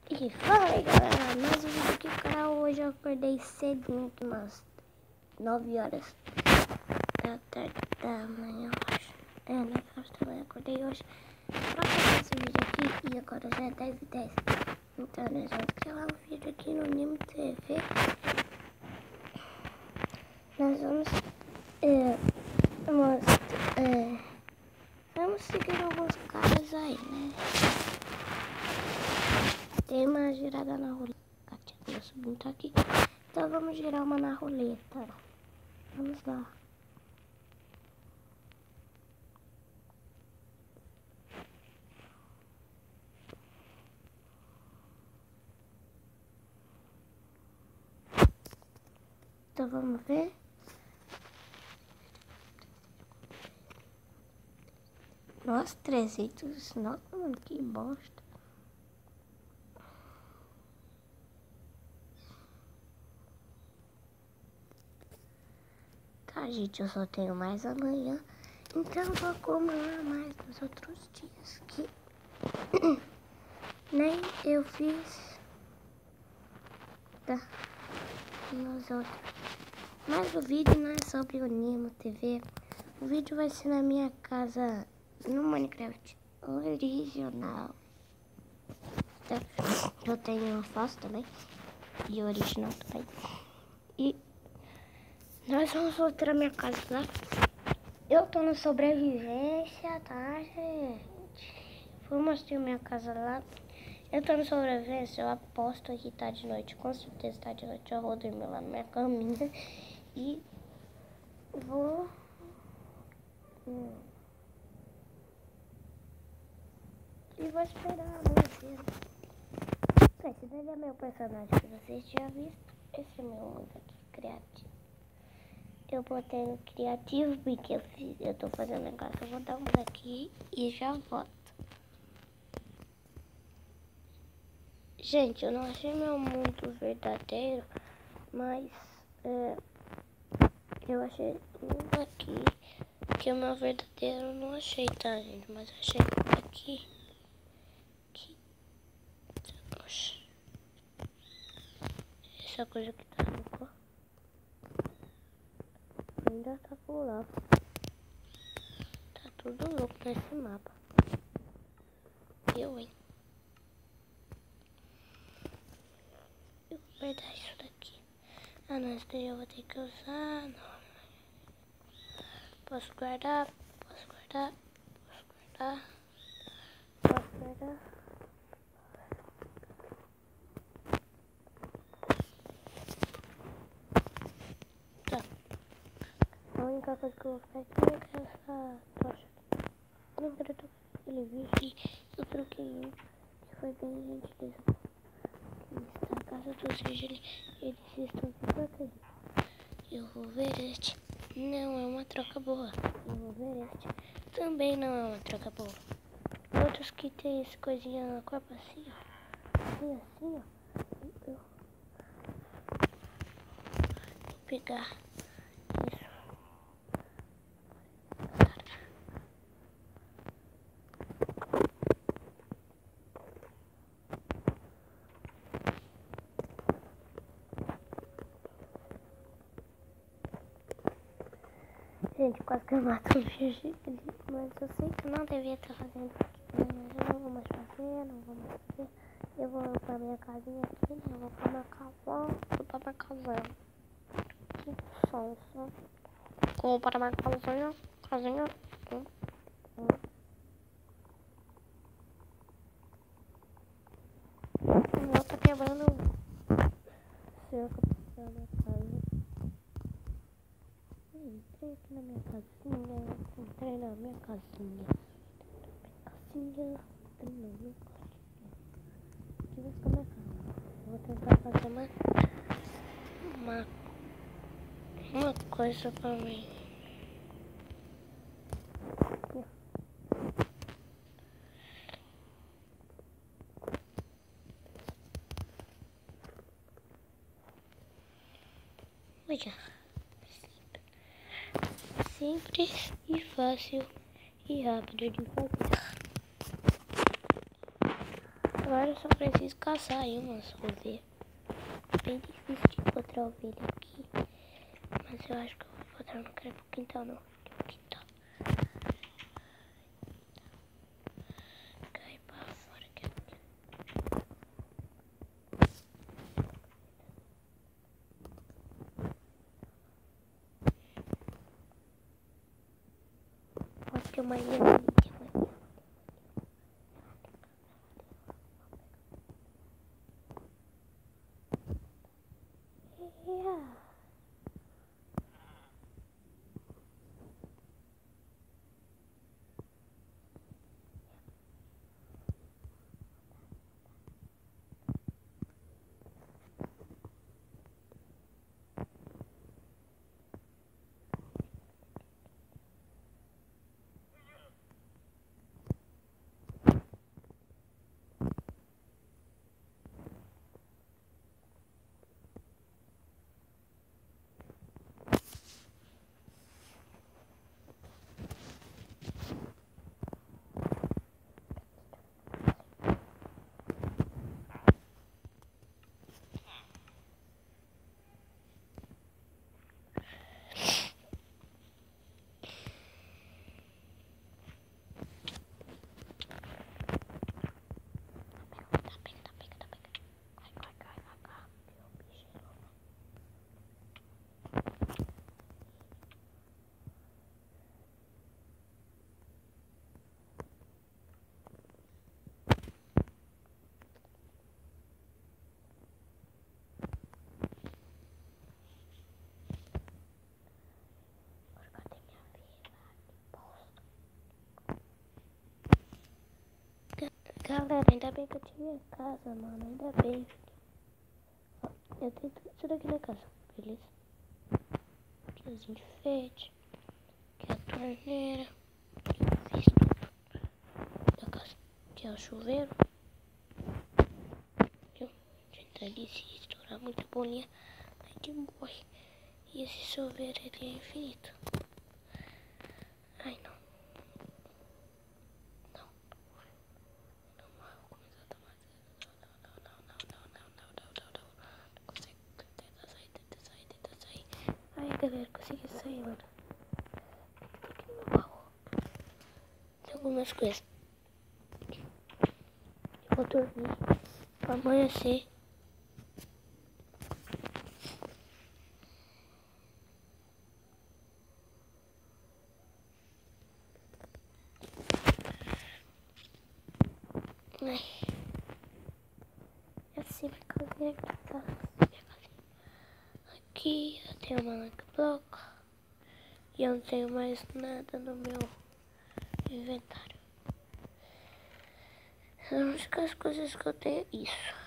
E fala aí, galera, mais um vídeo aqui no canal. Hoje eu acordei cedinho, aqui umas 9 horas da tarde da manhã, eu acho. 9 horas da manhã, acordei hoje pra fazer esse vídeo aqui. E agora já é 10h10. Então nós vamos gravar um vídeo aqui no Nimo TV. Nós vamos seguir alguns caras aí, né? Tem uma girada na roleta. Meu sobrinho tá aqui. Então vamos girar uma na roleta. Vamos lá. Então vamos ver. Nossa, 300. Nossa, mano, que bosta. Tá, gente, eu só tenho mais amanhã. Então eu vou acumular mais nos outros dias. Que nem eu fiz nos outros. Mas o vídeo não é sobre o Nimo TV. O vídeo vai ser na minha casa no Minecraft original. Tá? Eu tenho falso também. E original também. E nós vamos voltar a minha casa lá. Eu tô na sobrevivência, tá, gente? Vou mostrar minha casa lá. Eu tô na sobrevivência, eu aposto que tá de noite. Com certeza tá de noite. Eu vou dormir lá na minha caminha. E vou... E vou esperar amanhecer. Esse daí é meu personagem que vocês já visto. Esse é meu mundo aqui, criativo. Eu botei no criativo porque eu tô fazendo negócio. Eu vou dar um aqui e já volto. Gente, eu não achei meu mundo verdadeiro, mas eu achei um aqui, que o meu verdadeiro eu não achei, tá, gente? Mas eu achei um aqui. Oxe. Essa coisa que tá no corpo ainda tá por lá. Tá tudo louco nesse mapa. Eu, hein? Eu vou guardar isso daqui. Ah, não, esse daí eu vou ter que usar. Não. Posso guardar, posso guardar, posso guardar, posso guardar. Tá. A única coisa que eu vou ficar aqui é essa tocha. Eu não quero trocar aquele vídeo. Eu troquei um que foi bem gentileza. Na casa dos vídeos, eles estão tudo aqui. Eu vou ver este. Não é uma troca boa. Eu vou ver este. Também não é uma troca boa. Outros que tem esse coisinha na copa assim, ó. E assim, ó. Eu vou pegar isso. Gente, quase que eu mato o bicho ali, mas eu sei que eu não devia estar fazendo aqui, mas eu não vou mais fazer, não vou mais fazer. Eu vou pra minha casinha aqui, né? Eu vou pra minha casão, vou pra minha casão. Que sonso. Vou para minha casinha, casinha. Eu vou tá quebrando cerca pra minha casa. Entrei aqui na minha casinha, entrei na minha casinha. Entrei na minha casinha. Aqui vai ficar minha casa. Vou tentar fazer uma coisa pra mim. Olha. Simples e fácil e rápido de fazer. Agora Agora eu só preciso caçar aí umas ovelhas. Bem difícil de encontrar ovelha aqui. Mas eu acho que eu vou encontrar, não quero ir pro quintal não. Pro quintal. Cai pra fora aqui. Acho que é uma ilha ali. Galera, ainda bem que eu tive a casa, mano. Ainda bem. Ó, eu tenho tudo isso daqui na casa, beleza? Aqui os enfeites. Aqui a torneira. Aqui eu fiz tudo da casa. Aqui é o chuveiro. Viu? Tentar ali se estourar muita bolinha, a gente morre. E esse chuveiro ele é infinito. Ai, não. Ai, galera, consegui sair, mano. Aqui no meu baú tem algumas coisas. Eu vou dormir pra amanhecer. Ai. Assim minha casinha aqui, tá? Aqui eu tenho uma bloco. E eu não tenho mais nada no meu inventário. As únicas coisas que eu tenho é isso.